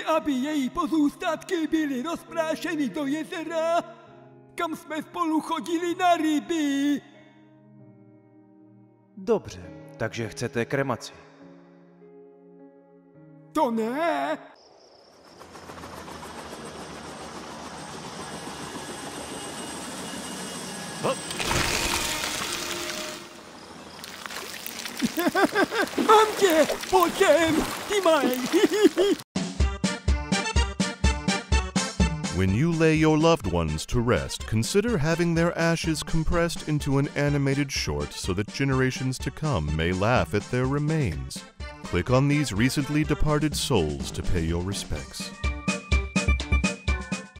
aby její pozůstatky byly rozprášeny do jezera, kam jsme spolu chodili na ryby. Dobře, takže chcete kremaci. To ne. Mám tě, pojď sem, ty malej. When you lay your loved ones to rest, consider having their ashes compressed into an animated short so that generations to come may laugh at their remains. Click on these recently departed souls to pay your respects.